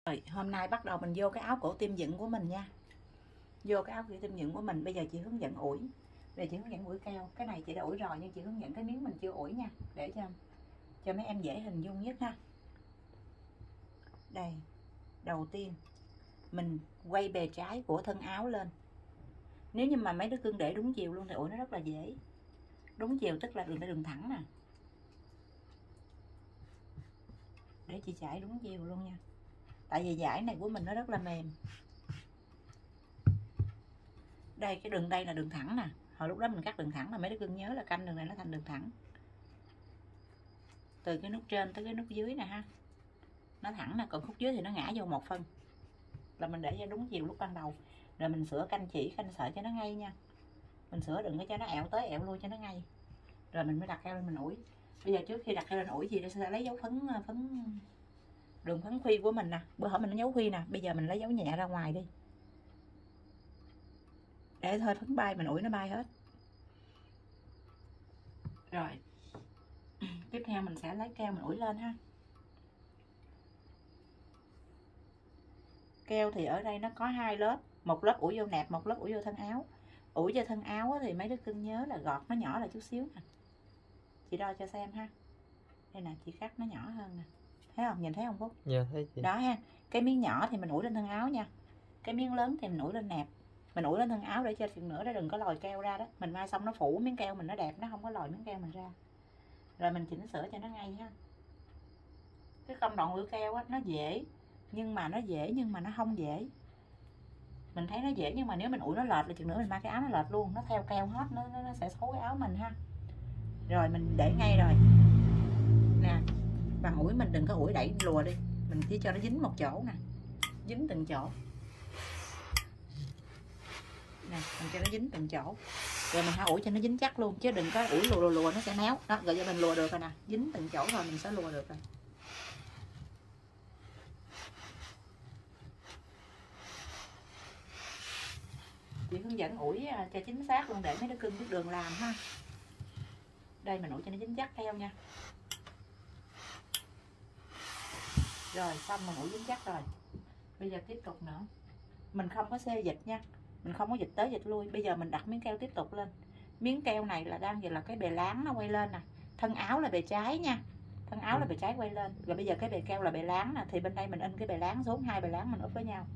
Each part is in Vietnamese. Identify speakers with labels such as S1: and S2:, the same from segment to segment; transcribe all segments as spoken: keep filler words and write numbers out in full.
S1: Rồi, hôm nay bắt đầu mình vô cái áo cổ tim dựng của mình nha. Vô cái áo cổ tim dựng của mình, bây giờ chị hướng dẫn ủi. Bây giờ chị hướng dẫn ủi keo. Cái này chị đã ủi rồi nhưng chị hướng dẫn cái miếng mình chưa ủi nha, để cho cho mấy em dễ hình dung nhất ha. Đây, đầu tiên mình quay bề trái của thân áo lên. Nếu như mà mấy đứa cưng để đúng chiều luôn thì ủi nó rất là dễ. Đúng chiều tức là đường đường thẳng nè. Để chị chải đúng chiều luôn nha. Tại vì dải này của mình nó rất là mềm. Đây, cái đường đây là đường thẳng nè. Hồi lúc đó mình cắt đường thẳng là mấy đứa cưng nhớ là canh đường này nó thành đường thẳng. Từ cái nút trên tới cái nút dưới nè ha. Nó thẳng nè, còn khúc dưới thì nó ngã vô một phân. Là mình để cho đúng chiều lúc ban đầu. Rồi mình sửa canh chỉ, canh sợi cho nó ngay nha. Mình sửa đừng có cho nó ẹo tới ẹo lui cho nó ngay. Rồi mình mới đặt keo lên mình ủi. Bây giờ trước khi đặt keo lên ủi gì sẽ lấy dấu phấn phấn đường phấn khuy của mình nè. Bữa hổm mình nó dấu khuy nè, bây giờ mình lấy dấu nhẹ ra ngoài đi. Để thôi phấn bay mình ủi nó bay hết. Rồi. Tiếp theo mình sẽ lấy keo mình ủi lên ha. Keo thì ở đây nó có hai lớp, một lớp ủi vô nẹp, một lớp ủi vô thân áo. Ủi cho thân áo thì mấy đứa cưng nhớ là gọt nó nhỏ lại chút xíu nè. Chị đo cho xem ha. Đây nè, chị cắt nó nhỏ hơn nè. Thấy không? Nhìn thấy không Phúc?
S2: Dạ thấy chị.
S1: Đó ha. Cái miếng nhỏ thì mình ủi lên thân áo nha. Cái miếng lớn thì mình ủi lên nẹp. Mình ủi lên thân áo để cho chừng nữa đó đừng có lòi keo ra đó. Mình mai xong nó phủ miếng keo mình nó đẹp, nó không có lòi miếng keo mình ra. Rồi mình chỉnh sửa cho nó ngay ha. Cái công đoạn ủi keo á nó dễ, nhưng mà nó dễ nhưng mà nó không dễ. Mình thấy nó dễ nhưng mà nếu mình ủi nó lệch là chừng nữa mình mai cái áo nó lệch luôn, nó theo keo hết, nó, nó, nó sẽ xấu cái áo mình ha. Rồi mình để ngay rồi nè, bằng ủi mình đừng có ủi đẩy lùa đi, mình chỉ cho nó dính một chỗ nè, dính từng chỗ nè, mình cho nó dính từng chỗ rồi mình hãy ủi cho nó dính chắc luôn, chứ đừng có ủi lùa lùa, lùa nó sẽ méo đó. Rồi cho mình lùa được rồi nè, dính từng chỗ rồi mình sẽ lùa được rồi. Chị hướng dẫn ủi cho chính xác luôn để mấy đứa cưng biết đường làm ha. Đây mình ủi cho nó dính chắc theo nha. Rồi xong mình ủi dính chắc rồi. Bây giờ tiếp tục nữa. Mình không có xê dịch nha. Mình không có dịch tới dịch lui. Bây giờ mình đặt miếng keo tiếp tục lên. Miếng keo này là đang giờ là cái bề láng nó quay lên nè. Thân áo là bề trái nha. Thân áo là bề trái quay lên. Rồi bây giờ cái bề keo là bề láng nè. Thì bên đây mình in cái bề láng xuống, hai bề láng mình úp với nhau.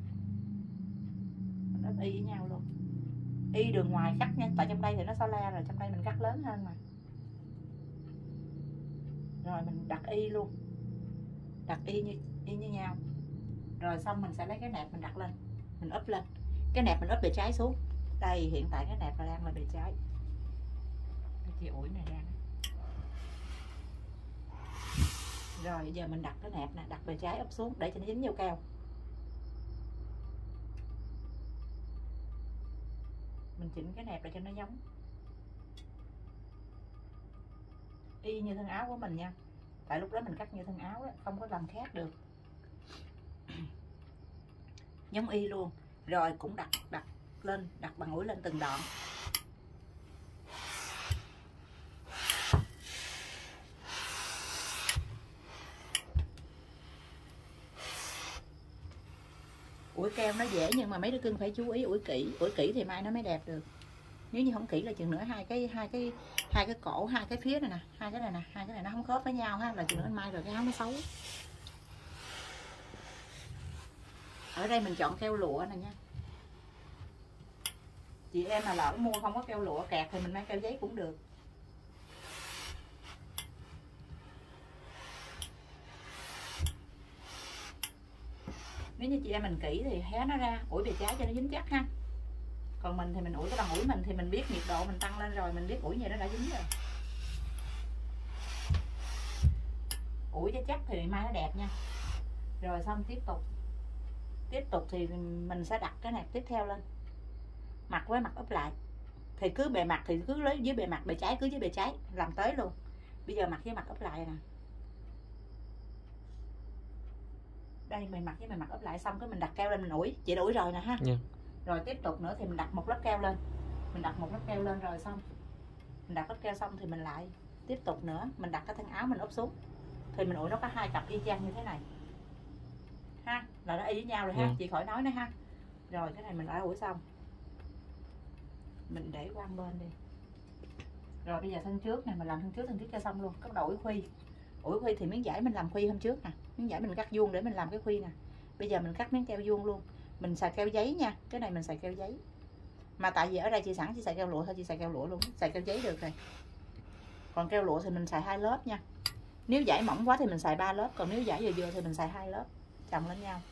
S1: Mình úp y với nhau luôn. Y đường ngoài cắt nha, tại trong đây thì nó so le rồi, trong đây mình cắt lớn hơn mà. Rồi mình đặt y luôn, đặt y như y như nhau. Rồi xong mình sẽ lấy cái nẹp mình đặt lên, mình úp lên. Cái nẹp mình úp bề trái xuống. Đây hiện tại cái nẹp là đang là bề trái. Cái chị ủi này ra. Rồi giờ mình đặt cái nẹp nè, đặt bề trái úp xuống để cho nó dính vô keo. Mình chỉnh cái nẹp để cho nó giống y như thân áo của mình nha. Tại lúc đó mình cắt như thân áo đó, không có làm khác được. Giống y luôn. Rồi cũng đặt đặt lên, đặt bằng ủi lên từng đoạn. Ủi keo nó dễ nhưng mà mấy đứa cưng phải chú ý ủi kỹ, ủi kỹ thì mai nó mới đẹp được. Nếu như không kỹ là chừng nữa hai cái hai cái hai cái cổ, hai cái phía này nè, hai cái này nè, hai cái này nó không khớp với nhau ha, là chừng nữa mai rồi cái áo nó xấu. Ở đây mình chọn keo lụa này nha. Chị em mà lỡ mua không có keo lụa kẹt thì mình mang keo giấy cũng được. Nếu như chị em mình kỹ thì hé nó ra, ủi bề trái cho nó dính chắc ha. Còn mình thì mình ủi cái bằng ủi mình thì mình biết nhiệt độ mình tăng lên rồi, mình biết ủi như nó đã dính rồi. Ủi cho chắc thì mai nó đẹp nha. Rồi xong tiếp tục. Tiếp tục thì mình sẽ đặt cái này tiếp theo lên. Mặt với mặt úp lại. Thì cứ bề mặt thì cứ lấy dưới bề mặt, bề trái cứ dưới bề trái, làm tới luôn. Bây giờ mặt với mặt úp lại nè. Đây bề mặt với bề mặt úp lại xong cái mình đặt keo lên mình ủi. Chị đã ủi rồi nè ha.
S2: Yeah.
S1: Rồi tiếp tục nữa thì mình đặt một lớp keo lên. Mình đặt một lớp keo lên rồi xong. Mình đặt lớp keo xong thì mình lại tiếp tục nữa, mình đặt cái thân áo mình úp xuống. Thì mình ủi nó có hai cặp y chang như thế này. Ha. là nó y với nhau rồi ha.
S2: Yeah.
S1: Chị khỏi nói nữa ha. Rồi cái này mình đã ủi xong, mình để qua một bên đi. Rồi bây giờ thân trước này mình làm thân trước thân trước cho xong luôn. Bắt đầu ủi khuy. Ủi khuy thì miếng vải mình làm khuy hôm trước nè, miếng vải mình cắt vuông để mình làm cái khuy nè. Bây giờ mình cắt miếng keo vuông luôn. Mình xài keo giấy nha, cái này mình xài keo giấy. Mà tại vì ở đây chị sẵn chị xài keo lụa thôi, chị xài keo lụa luôn, xài keo giấy được rồi. Còn keo lụa thì mình xài hai lớp nha. Nếu vải mỏng quá thì mình xài ba lớp, còn nếu vải vừa vừa thì mình xài hai lớp chồng lên nhau.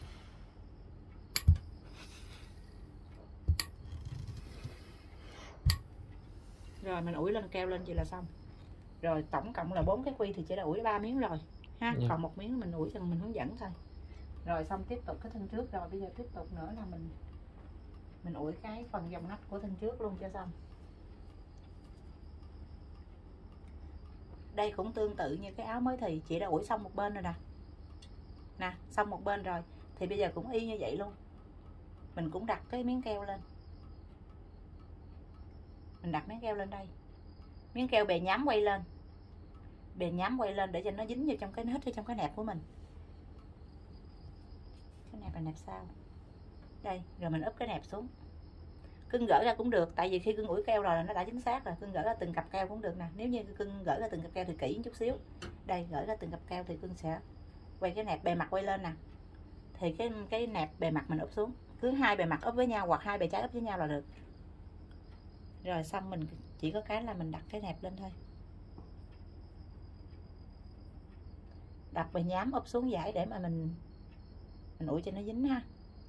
S1: Rồi mình ủi lên keo lên vậy là xong. Rồi tổng cộng là bốn cái khuy thì chị đã ủi ba miếng rồi ha.
S2: Yeah.
S1: Còn một miếng mình ủi cho mình hướng dẫn thôi. Rồi xong tiếp tục cái thân trước. Rồi bây giờ tiếp tục nữa là mình mình ủi cái phần vòng nách của thân trước luôn cho xong. Đây cũng tương tự như cái áo mới thì chị đã ủi xong một bên rồi nè. Nè, xong một bên rồi thì bây giờ cũng y như vậy luôn. Mình cũng đặt cái miếng keo lên. Mình đặt miếng keo lên đây. Miếng keo bề nhám quay lên. Bề nhám quay lên để cho nó dính vào trong cái hít ở trong cái nẹp của mình. Cái nẹp là nẹp sao? Đây, rồi mình úp cái nẹp xuống. Cưng gỡ ra cũng được, tại vì khi cưng ủi keo rồi là nó đã chính xác rồi, cưng gỡ ra từng cặp keo cũng được nè. Nếu như cưng gỡ ra từng cặp keo thì kỹ một chút xíu. Đây, gỡ ra từng cặp keo thì cưng sẽ quay cái nẹp bề mặt quay lên nè. Thì cái cái nẹp bề mặt mình úp xuống. Cứ hai bề mặt úp với nhau hoặc hai bề trái úp với nhau là được. Rồi xong mình chỉ có cái là mình đặt cái nẹp lên thôi. Đặt bề nhám úp xuống vải để mà mình mình ủi cho nó dính ha.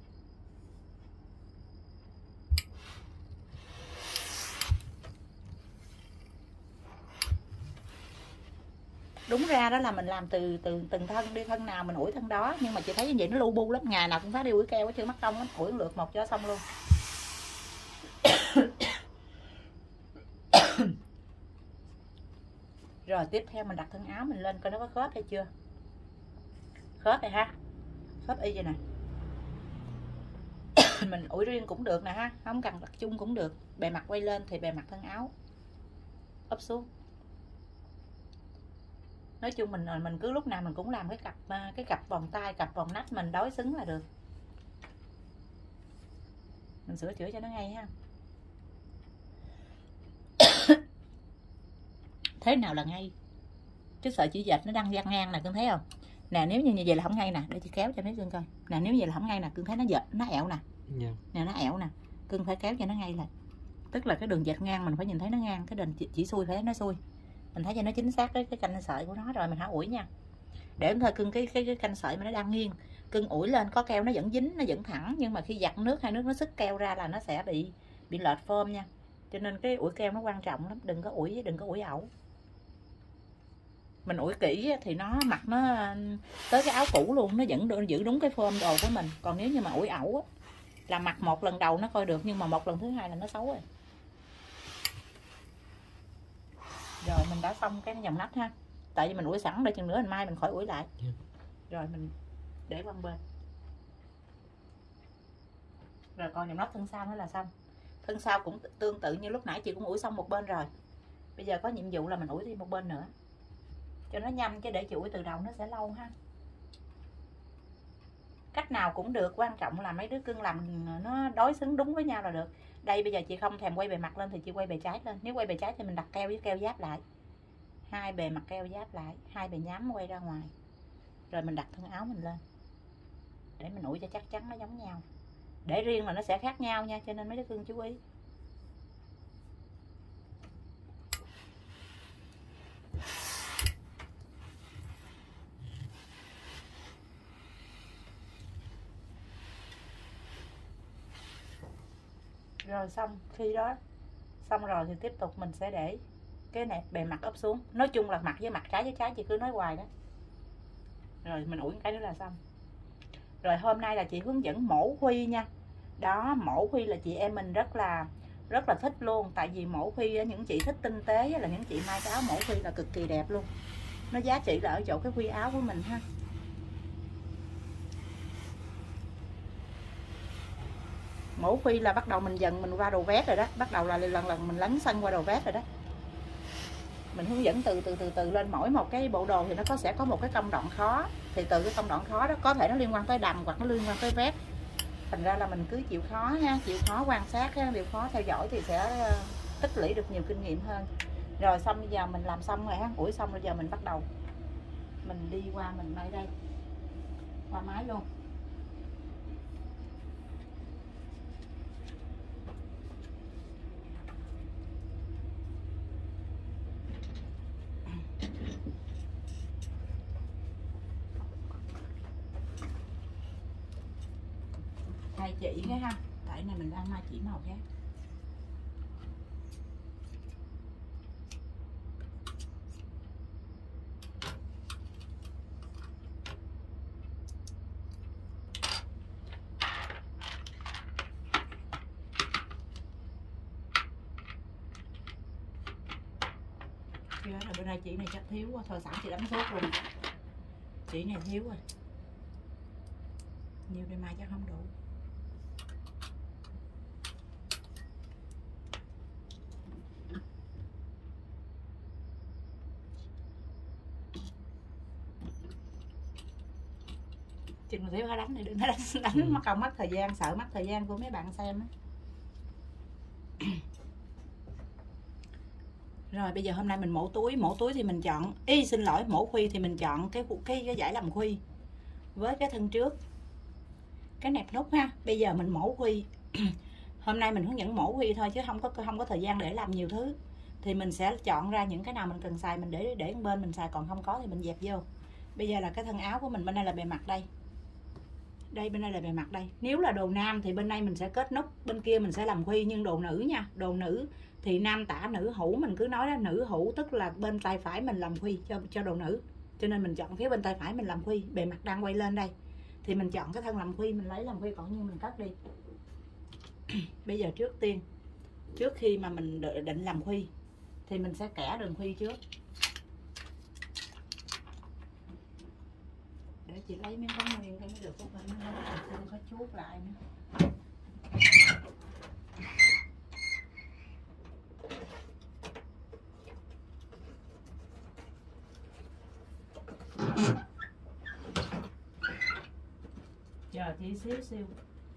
S1: Đúng ra đó là mình làm từ từ từng thân đi, thân nào mình ủi thân đó, nhưng mà chị thấy như vậy nó lu bu lắm, ngày nào cũng phải đi ủi keo hết trơn, mất công lắm. Ủi lượt một cho xong luôn. Rồi tiếp theo mình đặt thân áo mình lên coi nó có khớp hay chưa. Khớp này ha, khớp y vậy nè. Mình ủi riêng cũng được nè ha, không cần đặt chung cũng được. Bề mặt quay lên thì bề mặt thân áo úp xuống. Nói chung mình mình cứ lúc nào mình cũng làm cái cặp cái cặp vòng tay, cặp vòng nách mình đối xứng là được. Mình sửa chữa cho nó ngay ha. Thế nào là ngay? Chứ sợ chỉ dệt nó đang dang ngang nè, cưng thấy không? Nè, nếu như như vậy là không ngay nè, để chị kéo cho mấy cưng coi. Nè, nếu vậy là không ngay nè, cưng thấy nó dệt, nó ẹo nè.
S2: Yeah.
S1: Nè, nó ẹo nè. Cưng phải kéo cho nó ngay lại. Tức là cái đường dệt ngang mình phải nhìn thấy nó ngang, cái đường chỉ, chỉ xuôi phải thấy nó xuôi. Mình thấy cho nó chính xác cái cái canh sợi của nó rồi mình hả ủi nha. Để thôi cưng cái cái cái canh sợi mà nó đang nghiêng, cưng ủi lên có keo nó vẫn dính, nó vẫn thẳng, nhưng mà khi giặt nước hay nước nó sức keo ra là nó sẽ bị bị lệch form nha. Cho nên cái ủi keo nó quan trọng lắm, đừng có ủi đừng có ủi ẩu. Mình ủi kỹ thì nó mặc nó tới cái áo cũ luôn, nó vẫn giữ đúng cái form đồ của mình. Còn nếu như mà ủi ẩu là mặc một lần đầu nó coi được, nhưng mà một lần thứ hai là nó xấu rồi. Rồi mình đã xong cái vòng nách ha. Tại vì mình ủi sẵn để chừng nữa mình mai mình khỏi ủi lại.
S2: Yeah.
S1: Rồi mình để qua bên. Rồi còn vòng nách thân sau nữa là xong. Thân sau cũng tương tự như lúc nãy chị cũng ủi xong một bên rồi. Bây giờ có nhiệm vụ là mình ủi thêm một bên nữa. Cho nó nhanh, chứ để chị ủi từ đầu nó sẽ lâu ha. Cách nào cũng được, quan trọng là mấy đứa cưng làm nó đối xứng đúng với nhau là được. Đây bây giờ chị không thèm quay bề mặt lên thì chị quay bề trái lên. Nếu quay bề trái thì mình đặt keo với keo giáp lại. Hai bề mặt keo giáp lại, hai bề nhám quay ra ngoài. Rồi mình đặt thân áo mình lên. Để mình ủi cho chắc chắn nó giống nhau. Để riêng là nó sẽ khác nhau nha, cho nên mấy đứa cưng chú ý. Rồi xong, khi đó xong rồi thì tiếp tục mình sẽ để cái nẹp bề mặt úp xuống. Nói chung là mặt với mặt, trái với trái, chị cứ nói hoài đó. Rồi mình ủi cái nữa là xong. Rồi hôm nay là chị hướng dẫn mổ khuy nha. Đó, mổ khuy là chị em mình rất là rất là thích luôn. Tại vì mổ khuy, những chị thích tinh tế là những chị may cái áo mổ khuy là cực kỳ đẹp luôn. Nó giá trị là ở chỗ cái khuy áo của mình ha. Mổ khuy là bắt đầu mình dần mình qua đồ vét rồi đó. Bắt đầu là lần lần mình lấn sân qua đồ vét rồi đó. mình hướng dẫn từ từ từ từ lên. Mỗi một cái bộ đồ thì nó có sẽ có một cái công đoạn khó, thì từ cái công đoạn khó đó có thể nó liên quan tới đầm hoặc nó liên quan tới vét, thành ra là mình cứ chịu khó ha, chịu khó quan sát ha, chịu khó theo dõi thì sẽ tích lũy được nhiều kinh nghiệm hơn. Rồi xong bây giờ mình làm xong rồi ha, ủi xong rồi giờ mình bắt đầu mình đi qua mình may đây, qua máy luôn. Thay chỉ cái ha, tại này mình đang may chỉ màu khác. Rồi bên đây chỉ này chắc thiếu quá, thôi sẵn chị đánh sốt luôn. Chỉ này thiếu rồi, nhiều đây mai chắc không đủ. Chừng thiếu phải đánh này, đừng đánh, đánh ừ. Mất công mất thời gian, sợ mất thời gian của mấy bạn xem á. Rồi bây giờ hôm nay mình mổ túi, mổ túi thì mình chọn, y xin lỗi, mổ khuy thì mình chọn cái cái, cái giải làm khuy với cái thân trước, cái nẹp nút ha. Bây giờ mình mổ khuy. Hôm nay mình hướng dẫn mổ khuy thôi chứ không có không có thời gian để làm nhiều thứ. Thì mình sẽ chọn ra những cái nào mình cần xài mình để để bên mình xài, còn không có thì mình dẹp vô. Bây giờ là cái thân áo của mình, bên đây là bề mặt đây. Đây bên đây là bề mặt đây. Nếu là đồ nam thì bên đây mình sẽ kết nút, bên kia mình sẽ làm khuy, nhưng đồ nữ nha, đồ nữ thì nam tả nữ hữu, mình cứ nói đó, nữ hữu tức là bên tay phải mình làm khuy cho cho đồ nữ. Cho nên mình chọn phía bên tay phải mình làm khuy, bề mặt đang quay lên đây. Thì mình chọn cái thân làm khuy, mình lấy làm khuy, còn như mình cắt đi. Bây giờ trước tiên, trước khi mà mình định làm khuy thì mình sẽ kẻ đường khuy trước. Để chị lấy miếng bánh nguyên cái mới được, có phải nó không có chuốt lại nữa. Giờ chỉ xíu xíu.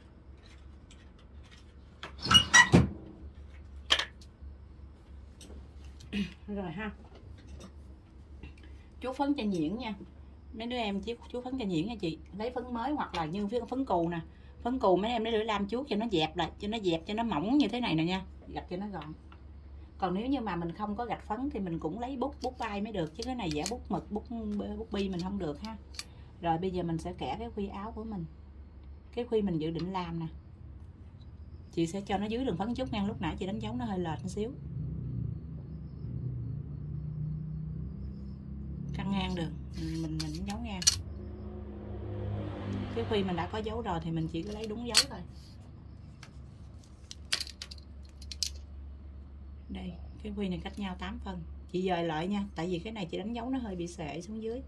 S1: Rồi ha. Chuốt phấn cho nhuyễn nha. Mấy đứa em chiếc chuốt phấn cho nhuyễn nha chị. Lấy phấn mới hoặc là như phấn cù nè. Phấn cù mấy em lấy lưỡi lam chuốt cho nó dẹp lại, cho nó dẹp cho nó mỏng như thế này nè nha. Gạch cho nó gọn. Còn nếu như mà mình không có gạch phấn thì mình cũng lấy bút bút bay mới được, chứ cái này vẽ bút mực, bút bút bi mình không được ha. Rồi bây giờ mình sẽ kẻ cái khuy áo của mình. Cái khuy mình dự định làm nè. Chị sẽ cho nó dưới đường phấn chút nha, lúc nãy chị đánh dấu nó hơi lệch một xíu. Căng ngang được, mình mình đánh dấu ngang. Cái khuy mình đã có dấu rồi thì mình chỉ có lấy đúng dấu thôi. Đây, cái khuy này cách nhau tám phân. Chị dời lại nha, tại vì cái này chị đánh dấu nó hơi bị xệ xuống dưới.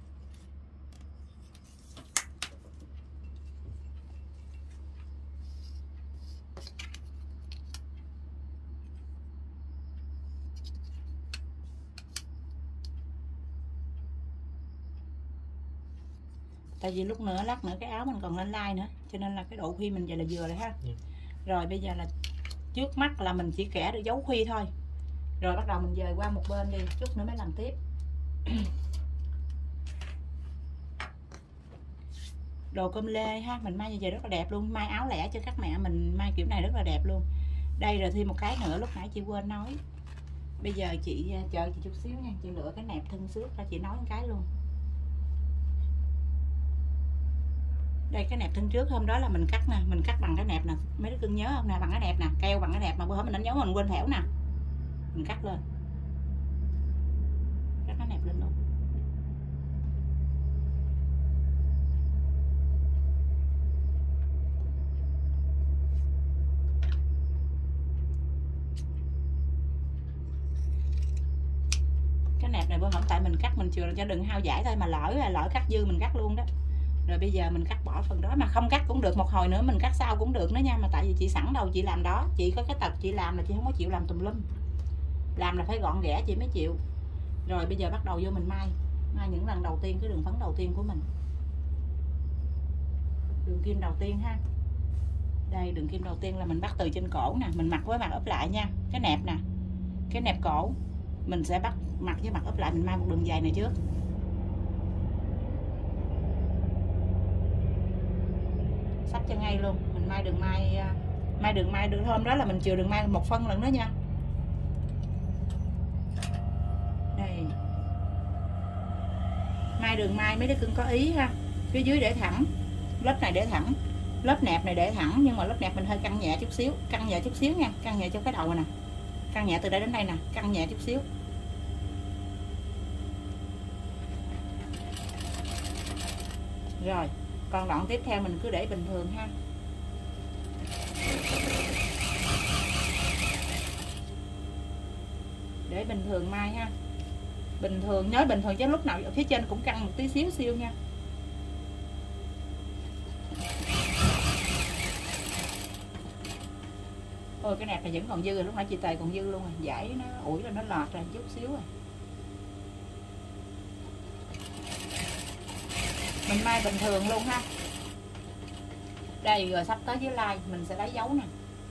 S1: Tại vì lúc nữa lát nữa cái áo mình còn lên like nữa, cho nên là cái độ khuy mình vậy là vừa rồi ha. Ừ. Rồi bây giờ là trước mắt là mình chỉ kẻ được dấu khuy thôi. Rồi bắt đầu mình dời qua một bên đi, chút nữa mới làm tiếp. Đồ cơm lê ha, mình may như vậy rất là đẹp luôn, may áo lẻ cho các mẹ mình may kiểu này rất là đẹp luôn. Đây rồi thêm một cái nữa lúc nãy chị quên nói. Bây giờ chị chờ chị chút xíu nha, chị lựa cái nẹp thân xước ra chị nói một cái luôn. Đây cái nẹp thân trước hôm đó là mình cắt nè, mình cắt bằng cái nẹp nè, mấy đứa cưng nhớ không nè, bằng cái nẹp nè, keo bằng cái nẹp mà bữa hôm mình đánh dấu mình quên thẻo nè, mình cắt lên, cắt cái nẹp lên luôn. Cái nẹp này bữa hôm tại mình cắt mình chừa cho đừng hao giải thôi, mà lỡ lỡ cắt dư mình cắt luôn đó. Rồi bây giờ mình cắt bỏ phần đó, mà không cắt cũng được, một hồi nữa mình cắt sau cũng được nữa nha, mà tại vì chị sẵn đầu chị làm đó, chị có cái tật chị làm là chị không có chịu làm tùm lum, làm là phải gọn ghẽ chị mới chịu. Rồi bây giờ bắt đầu vô mình may may những lần đầu tiên, cái đường phấn đầu tiên của mình. Đường kim đầu tiên ha. Đây, đường kim đầu tiên là mình bắt từ trên cổ nè, mình mặc với mặt úp lại nha. Cái nẹp nè, cái nẹp cổ mình sẽ bắt mặt với mặt úp lại, mình may một đường dài này trước. Sắp cho ngay luôn, mình may đường may may đường may đường hôm đó là mình chừa đường may một phân lần đó nha. Đây, may đường may mấy đứa cưng có ý ha, phía dưới để thẳng, lớp này để thẳng, lớp nẹp này để thẳng, nhưng mà lớp nẹp mình hơi căng nhẹ chút xíu, căng nhẹ chút xíu nha, căng nhẹ cho cái đầu này nè, căng nhẹ từ đây đến đây nè, căng nhẹ chút xíu. Rồi, còn đoạn tiếp theo mình cứ để bình thường ha. Để bình thường may ha. Bình thường, nhớ bình thường chứ lúc nào ở phía trên cũng căng một tí xíu xíu nha. Ôi cái nẹp này vẫn còn dư rồi, lúc nãy chị Tề còn dư luôn rồi, giải nó ủi là nó lọt ra chút xíu rồi. Mình may bình thường luôn ha. Đây rồi sắp tới dưới like mình sẽ lấy dấu nè.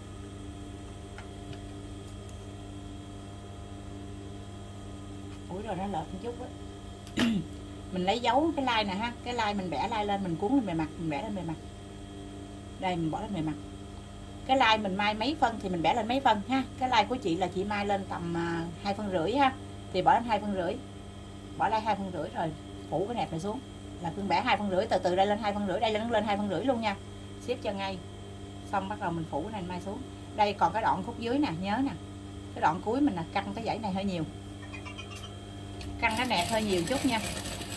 S1: Ủi rồi nó lọt một chút á. Mình lấy dấu cái like nè ha, cái like mình bẻ like lên, mình cuốn lên bề mặt, mình bẻ lên bề mặt. Đây mình bỏ lên bề mặt. Cái like mình may mấy phân thì mình bẻ lên mấy phân ha. Cái like của chị là chị may lên tầm hai phân rưỡi ha, thì bỏ lên hai phân rưỡi, bỏ lại hai phân rưỡi rồi phủ cái nẹp này xuống là cưng bẻ hai phân rưỡi, từ từ đây lên hai phân rưỡi, đây lên lên hai phân rưỡi luôn nha, xếp cho ngay. Xong bắt đầu mình phủ cái này may xuống. Đây còn cái đoạn khúc dưới nè, nhớ nè, cái đoạn cuối mình là căng cái dãy này hơi nhiều, căng cái nẹp hơi nhiều chút nha.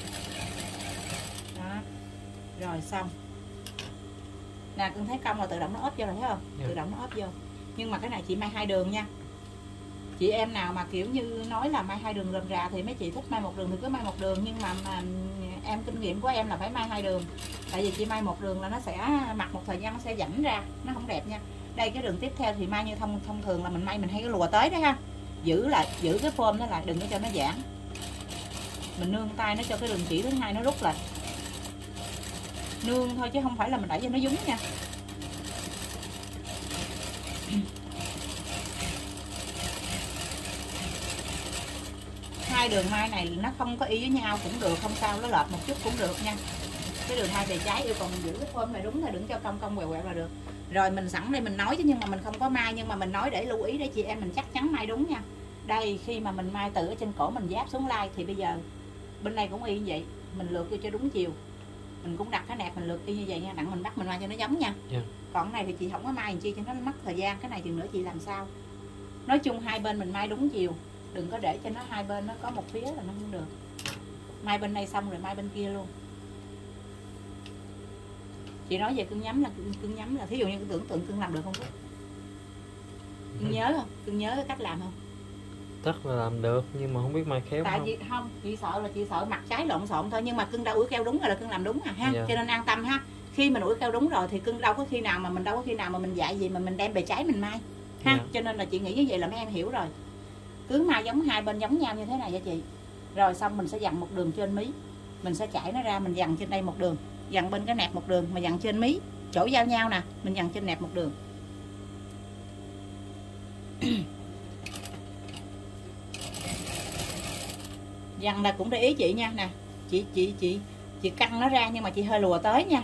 S1: Đó. Rồi xong nè, cưng thấy cong là tự động nó ốp vô rồi thấy không? Yeah. Tự động nó ốp vô. Nhưng mà cái này chị may hai đường nha. Chị em nào mà kiểu như nói là may hai đường rườm rà thì mấy chị thích may một đường thì cứ may một đường, nhưng mà, mà em kinh nghiệm của em là phải may hai đường. Tại vì chị may một đường là nó sẽ mặc một thời gian nó sẽ rãnh ra, nó không đẹp nha. Đây cái đường tiếp theo thì may như thông thông thường là mình may mình hay cái lùa tới đấy ha. Giữ lại, giữ cái form đó lại, đừng có cho nó giãn. Mình nương tay nó cho cái đường chỉ thứ hai nó rút lại. Nương thôi chứ không phải là mình đẩy cho nó dúng nha. Hai đường may này nó không có y với nhau cũng được, không sao, nó lệch một chút cũng được nha. Cái đường hai bề trái yêu cầu mình giữ cái form này đúng là đừng cho cong cong quẹo quẹo là được. Rồi mình sẵn đây mình nói chứ nhưng mà mình không có may, nhưng mà mình nói để lưu ý để chị em mình chắc chắn may đúng nha. Đây khi mà mình may từ ở trên cổ mình giáp xuống lai thì bây giờ bên đây cũng y như vậy, mình lượt vô cho đúng chiều. Mình cũng đặt cái nẹp mình lượt y như vậy nha, đặng mình bắt mình may cho nó giống nha. Yeah. Còn cái này thì chị không có may làm chi cho nó mất thời gian, cái này chừng nữa chị làm sao. Nói chung hai bên mình may đúng chiều, đừng có để cho nó hai bên nó có một phía là nó không được. May bên đây xong rồi may bên kia luôn. Chị nói về cưng nhắm là cưng nhắm là thí dụ như tưởng tượng cưng làm được không? Cưng nhớ không? Cưng nhớ cái cách làm không?
S2: Chắc là làm được nhưng mà không biết may khéo.
S1: Tại
S2: không?
S1: vì không, chị sợ là chị sợ mặt trái lộn xộn thôi, nhưng mà cưng đâu ủi keo đúng rồi là cưng làm đúng à ha. Yeah. Cho nên an tâm ha. Khi mình ủi keo đúng rồi thì cưng đâu có khi nào mà mình đâu có khi nào mà mình dạy gì mà mình đem bề trái mình may ha. Yeah. Cho nên là chị nghĩ như vậy là mấy em hiểu rồi. Cứ may giống hai bên giống nhau như thế này cho chị. Rồi xong mình sẽ dặn một đường trên mí. Mình sẽ chải nó ra, mình dặn trên đây một đường, dặn bên cái nẹp một đường, mà dặn trên mí chỗ giao nhau nè, mình dặn trên nẹp một đường. Dặn là cũng để ý chị nha nè, chị chị chị chị căng nó ra nhưng mà chị hơi lùa tới nha,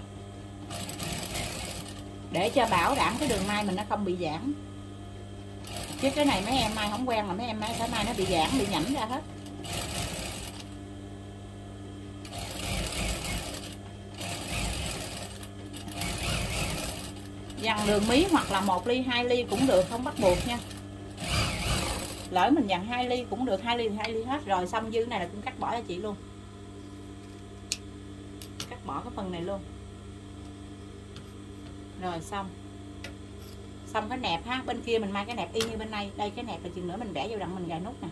S1: để cho bảo đảm cái đường may mình nó không bị giãn. Chứ cái này mấy em may không quen là mấy em may phải may nó bị giãn, bị nhảnh ra hết. Dặn đường mí hoặc là một ly, hai ly cũng được, không bắt buộc nha. Lỡ mình dặn hai ly cũng được, hai ly thì hai ly hết. Rồi xong dư này là cũng cắt bỏ cho chị luôn. Cắt bỏ cái phần này luôn. Rồi xong. Xong cái nẹp ha, bên kia mình may cái nẹp y như bên này. Đây cái nẹp là chừng nữa mình bẻ vô đằng mình gài nút nè.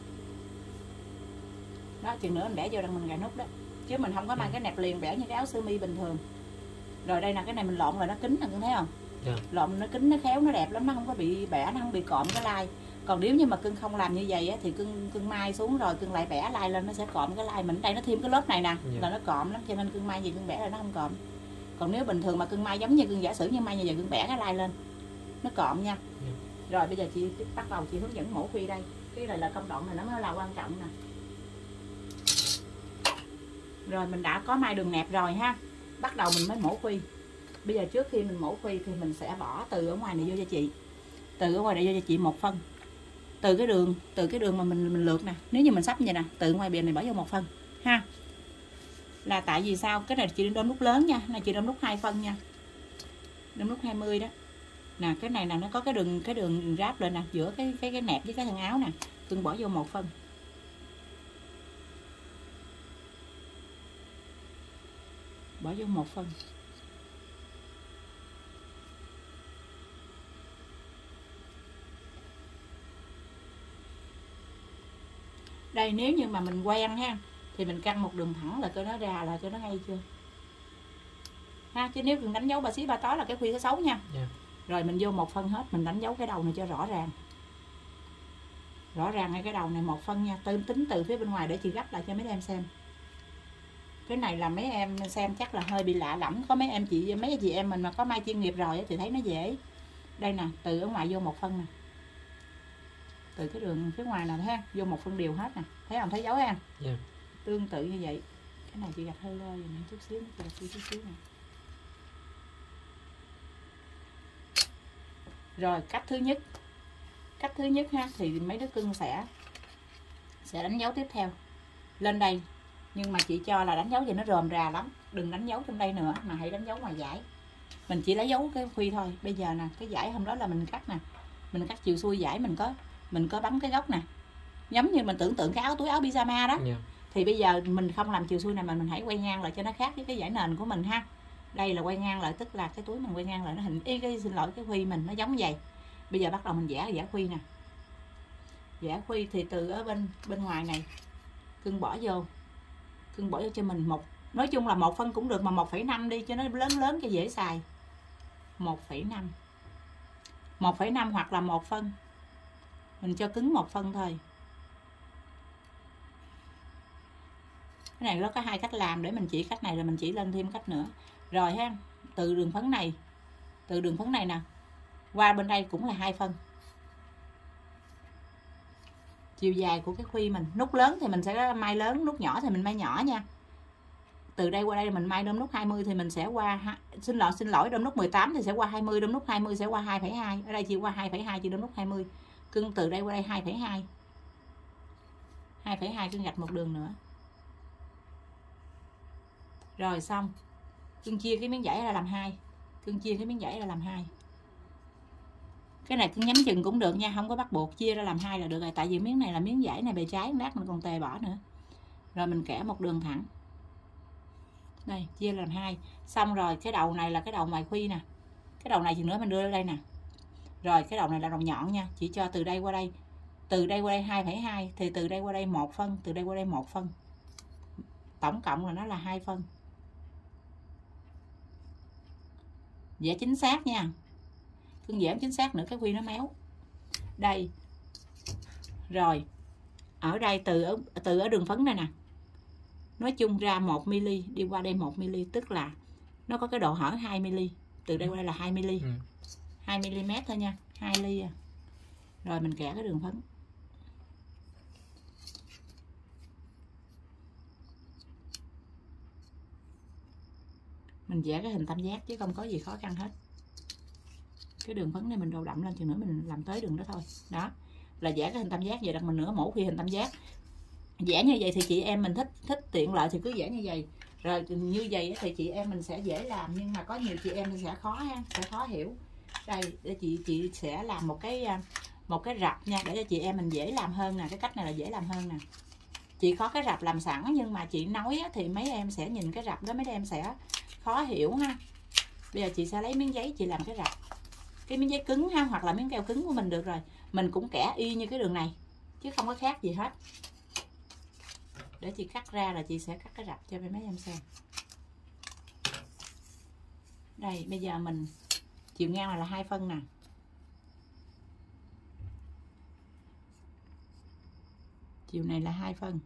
S1: Đó, chừng nữa mình bẻ vô đằng mình gài nút đó. Chứ mình không có may cái nẹp liền bẻ như cái áo sơ mi bình thường. Rồi đây là cái này mình lộn rồi nó kín nè, con thấy không? Yeah. Lộn nó kín nó khéo nó đẹp lắm, nó không có bị bẻ, nó không bị cộm cái lai. Còn nếu như mà cưng không làm như vậy á, thì cưng cưng mai xuống rồi cưng lại bẻ lai lên, nó sẽ cộm cái lai mình. Đây nó thêm cái lớp này nè,
S2: Dạ.
S1: là nó cộm lắm, cho nên cưng mai gì cưng bẻ là nó không cộm. Còn nếu bình thường mà cưng mai giống như cưng giả sử như mai như vậy, cưng bẻ cái lai lên nó cộm nha.
S2: Dạ.
S1: Rồi bây giờ chị bắt đầu chị hướng dẫn mổ khuy đây. Cái này là công đoạn này nó mới là quan trọng nè. Rồi mình đã có mai đường nẹp rồi ha, bắt đầu mình mới mổ khuy. Bây giờ trước khi mình mổ khuy thì mình sẽ bỏ từ ở ngoài này vô cho chị, từ ở ngoài này vô cho chị một phân, từ cái đường từ cái đường mà mình mình lượt nè, nếu như mình sắp như vậy nè, từ ngoài bìa này bỏ vô một phân ha. Là tại vì sao? Cái này chị đâm nút lớn nha, này chị đâm nút hai phân nha, đâm nút hai mươi đó nè. Cái này là nó có cái đường cái đường ráp lên nè, giữa cái cái cái nẹp với cái thân áo nè, cưng bỏ vô một phân. Bỏ vô một phân. Đây nếu như mà mình quen ha thì mình căng một đường thẳng là cho nó ra, là cho nó ngay chưa ha. Chứ nếu đừng đánh dấu ba xí ba tó là cái khuy cái xấu nha.
S2: Yeah.
S1: Rồi mình vô một phân hết, mình đánh dấu cái đầu này cho rõ ràng, rõ ràng ngay cái đầu này một phân nha. Tính tính từ phía bên ngoài để chị gấp lại cho mấy em xem. Cái này là mấy em xem chắc là hơi bị lạ lẫm, có mấy em chị mấy chị em mình mà có mai chuyên nghiệp rồi thì thấy nó dễ. Đây nè, từ ở ngoài vô một phân nè, từ cái đường phía ngoài nào ha, vô một phân đều hết nè, thấy không, thấy dấu ha.
S2: Yeah.
S1: Tương tự như vậy. Cái này chị gạch hơi lơ rồi nè, chút xíu, chị gạch chút xíu nè. Rồi cách thứ nhất, cách thứ nhất ha thì mấy đứa cưng sẽ sẽ đánh dấu tiếp theo lên đây, nhưng mà chị cho là đánh dấu vậy nó rườm rà lắm, đừng đánh dấu trong đây nữa mà hãy đánh dấu ngoài dải. Mình chỉ lấy dấu cái khuy thôi. Bây giờ nè, cái dải hôm đó là mình cắt nè, mình cắt chiều xuôi dải, mình có mình có bấm cái góc nè, giống như mình tưởng tượng cái áo túi áo pyjama đó.
S2: Yeah.
S1: Thì bây giờ mình không làm chiều xuôi này mà mình hãy quay ngang lại cho nó khác với cái dải nền của mình ha. Đây là quay ngang lại, tức là cái túi mình quay ngang lại nó hình y cái, xin lỗi, cái khuy mình nó giống vậy. Bây giờ bắt đầu mình vẽ vẽ khuy nè. Vẽ khuy thì từ ở bên bên ngoài này cưng bỏ vô, cưng bỏ vô cho mình một, nói chung là một phân cũng được mà một phẩy năm đi cho nó lớn lớn cho dễ xài. một phẩy năm, một phẩy năm hoặc là một phân, mình cho cứng một phân thôi. Cái này nó có hai cách làm, để mình chỉ cách này rồi mình chỉ lên thêm cách nữa. Rồi ha, từ đường phấn này, từ đường phấn này nè qua bên đây cũng là hai phân. Chiều dài của cái khuy mình, nút lớn thì mình sẽ may lớn, nút nhỏ thì mình may nhỏ nha. Từ đây qua đây mình may đâm nút hai mươi thì mình sẽ qua, xin lỗi xin lỗi đâm nút mười tám thì sẽ qua hai mươi, đâm nút hai mươi sẽ qua hai phẩy hai. Ở đây chỉ qua hai phẩy hai, chỉ đâm nút hai mươi. Cưng từ đây qua đây hai phẩy hai. hai phẩy hai cưng gạch một đường nữa. Rồi xong. Cưng chia cái miếng vải ra làm hai. Cưng chia cái miếng vải ra làm hai. Cái này cưng nhắm chừng cũng được nha, không có bắt buộc, chia ra làm hai là được rồi, tại vì miếng này là miếng vải này bề trái, lát mình còn tề bỏ nữa. Rồi mình kẻ một đường thẳng. Đây, chia làm hai. Xong rồi cái đầu này là cái đầu ngoài khuy nè. Cái đầu này thì nữa mình đưa lên đây nè. Rồi cái đầu này là đầu nhọn nha, chỉ cho từ đây qua đây. Từ đây qua đây hai phẩy hai thì từ đây qua đây một phân, từ đây qua đây một phân. Tổng cộng là nó là hai phân. Vẽ chính xác nha. Cưng vẽ chính xác nữa cái khuy nó méo. Đây. Rồi. Ở đây từ ở, từ ở đường phấn này nè. Nói chung ra một mi-li, đi qua đây một mi-li, tức là nó có cái độ hở hai mi-li. Từ đây qua đây là hai mi-li. Ừ. hai mi-li-mét thôi nha, hai ly à. Rồi mình kẻ cái đường phấn. Mình vẽ cái hình tam giác chứ không có gì khó khăn hết. Cái đường phấn này mình đầu đậm lên thì nữa mình làm tới đường đó thôi. Đó, là vẽ cái hình tam giác vậy, đặt mình nữa mổ khuy hình tam giác. Vẽ như vậy thì chị em mình thích thích tiện lợi thì cứ vẽ như vậy. Rồi như vậy thì chị em mình sẽ dễ làm, nhưng mà có nhiều chị em thì sẽ khó ha, sẽ khó hiểu. Đây để chị chị sẽ làm một cái một cái rập nha, để cho chị em mình dễ làm hơn nè. Cái cách này là dễ làm hơn nè. Chị có cái rập làm sẵn, nhưng mà chị nói thì mấy em sẽ nhìn cái rập đó mấy em sẽ khó hiểu ha. Bây giờ chị sẽ lấy miếng giấy chị làm cái rập, cái miếng giấy cứng ha, hoặc là miếng keo cứng của mình được rồi. Mình cũng kẻ y như cái đường này chứ không có khác gì hết. Để chị cắt ra là chị sẽ cắt cái rập cho mấy em xem. Đây bây giờ mình chiều ngang này là hai phân nè. Chiều này là hai phân.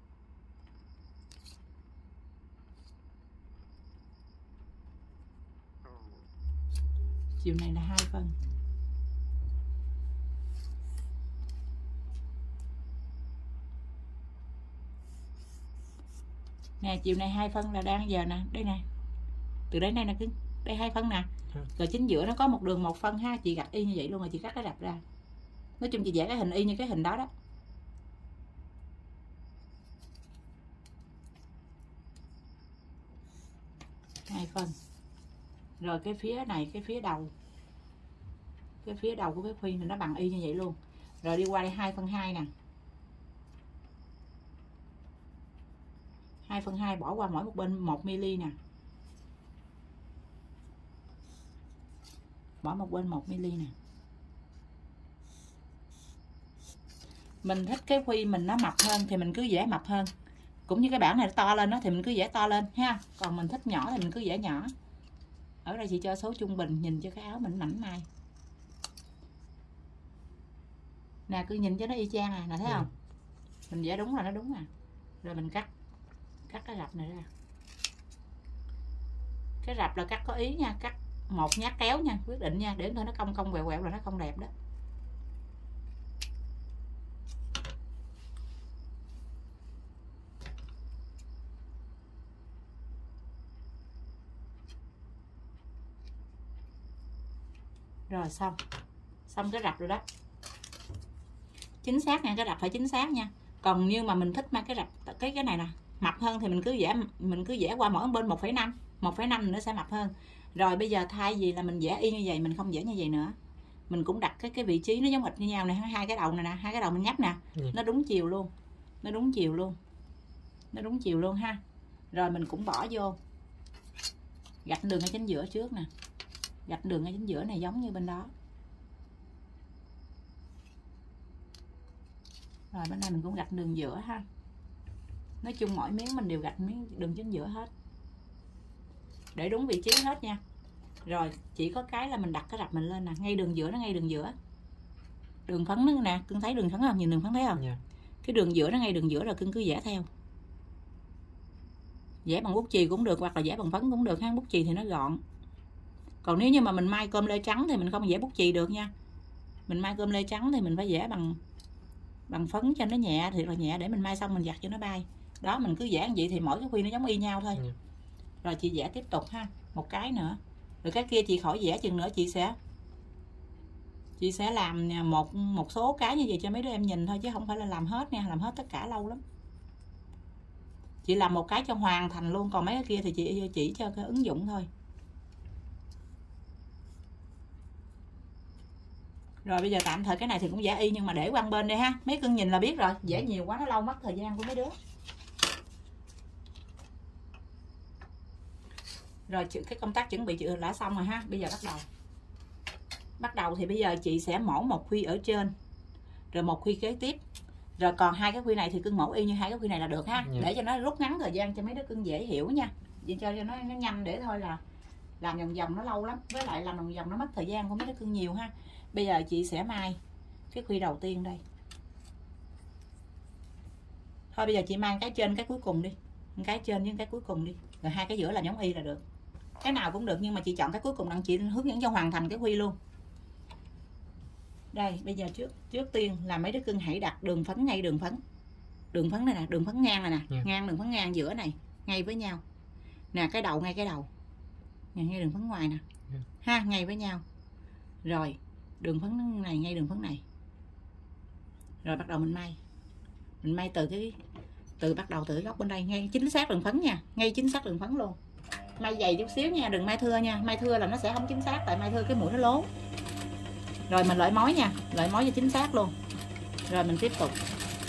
S1: Chiều này là hai phân. Nè, chiều này hai phân là đang giờ nè, đây nè. Từ đây này nè cưng, đây hai phân nè. Rồi chính giữa nó có một đường một phân ha, chị gạch y như vậy luôn rồi chị cắt cái rạch ra. Nói chung chị vẽ cái hình y như cái hình đó đó. Hai phân. Rồi cái phía này, cái phía đầu. Cái phía đầu của cái khuy này nó bằng y như vậy luôn. Rồi đi qua đây hai phân hai nè. hai phân hai bỏ qua mỗi một bên một mi-li nè. Bỏ một bên một mi-li nè. Mình thích cái khuy mình nó mập hơn thì mình cứ vẽ mập hơn. Cũng như cái bảng này nó to lên đó thì mình cứ vẽ to lên ha. Còn mình thích nhỏ thì mình cứ vẽ nhỏ. Ở đây chị cho số trung bình, nhìn cho cái áo mình mảnh mai. Nè, cứ nhìn cho nó y chang à, nè thấy không? Mình vẽ đúng là nó đúng à. Rồi mình cắt. Cắt cái rạch này ra. Cái rạch là cắt có ý nha, cắt một nhát kéo nha, quyết định nha, để thôi nó cong cong quẹo quẹo là nó không đẹp đó. Rồi xong. Xong cái rạch rồi đó. Chính xác nha, cái rạch phải chính xác nha. Còn như mà mình thích mang cái rạch cái cái này nè, mập hơn thì mình cứ vẽ mình cứ vẽ qua mỗi bên một phẩy năm, một phẩy năm nó sẽ mập hơn. Rồi bây giờ thay vì là mình vẽ y như vậy, mình không vẽ như vậy nữa. Mình cũng đặt cái cái vị trí nó giống hệt như nhau này, hai cái đầu này nè, hai cái đầu mình nhấp nè, ừ. Nó đúng chiều luôn. Nó đúng chiều luôn. Nó đúng chiều luôn ha. Rồi mình cũng bỏ vô. Gạch đường ở chính giữa trước nè. Gạch đường ở chính giữa này giống như bên đó. Rồi bên đây mình cũng gạch đường giữa ha. Nói chung mỗi miếng mình đều gạch miếng đường chính giữa hết. Để đúng vị trí hết nha. Rồi chỉ có cái là mình đặt cái rạch mình lên nè, ngay đường giữa nó ngay đường giữa. Đường phấn nó nè, cưng thấy đường phấn không? Nhìn đường phấn thấy không? Yeah. Cái đường giữa nó ngay đường giữa rồi cưng cứ vẽ theo. Vẽ bằng bút chì cũng được hoặc là vẽ bằng phấn cũng được ha, bút chì thì nó gọn. Còn nếu như mà mình may cơm lê trắng thì mình không vẽ bút chì được nha. Mình may cơm lê trắng thì mình phải vẽ bằng bằng phấn cho nó nhẹ, thì là nhẹ để mình may xong mình giặt cho nó bay. Đó, mình cứ vẽ như vậy thì mỗi cái khuy nó giống y nhau thôi. Yeah. Rồi chị vẽ tiếp tục ha, một cái nữa. Rồi cái kia chị khỏi vẽ chừng nữa chị sẽ chị sẽ làm một một số cái như vậy cho mấy đứa em nhìn thôi chứ không phải là làm hết nha, làm hết tất cả lâu lắm. Chị làm một cái cho hoàn thành luôn, còn mấy cái kia thì chị chỉ cho cái ứng dụng thôi. Rồi bây giờ tạm thời cái này thì cũng vẽ y nhưng mà để quăng bên đây ha. Mấy cưng nhìn là biết rồi, vẽ nhiều quá nó lâu mất thời gian của mấy đứa. Rồi cái công tác chuẩn bị chị đã xong rồi ha. Bây giờ bắt đầu. Bắt đầu thì bây giờ chị sẽ mổ một khuy ở trên, rồi một khuy kế tiếp. Rồi còn hai cái khuy này thì cưng mổ y như hai cái khuy này là được ha. Yeah. Để cho nó rút ngắn thời gian cho mấy đứa cưng dễ hiểu nha. Vậy cho cho nó nó nhanh để thôi là làm vòng vòng nó lâu lắm. Với lại làm vòng vòng nó mất thời gian của mấy đứa cưng nhiều ha. Bây giờ chị sẽ may cái khuy đầu tiên đây. Thôi bây giờ chị mang cái trên cái cuối cùng đi. Cái trên với cái cuối cùng đi. Rồi hai cái giữa là giống y là được. Cái nào cũng được nhưng mà chị chọn cái cuối cùng đặng chị hướng dẫn cho hoàn thành cái khuy luôn. Đây, bây giờ trước trước tiên là mấy đứa cưng hãy đặt đường phấn ngay đường phấn. Đường phấn này nè, đường phấn ngang này nè, yeah. Ngang đường phấn ngang giữa này, ngay với nhau. Nè cái đầu ngay cái đầu. Nè ngay đường phấn ngoài nè. Yeah. Ha, ngay với nhau. Rồi, đường phấn này ngay đường phấn này. Rồi bắt đầu mình may. Mình may từ cái từ bắt đầu từ cái góc bên đây ngay chính xác đường phấn nha, ngay chính xác đường phấn luôn. May dày chút xíu nha, đừng may thưa nha, may thưa là nó sẽ không chính xác, tại may thưa cái mũi nó lố. Rồi mình loại mối nha, loại mối cho chính xác luôn. Rồi mình tiếp tục.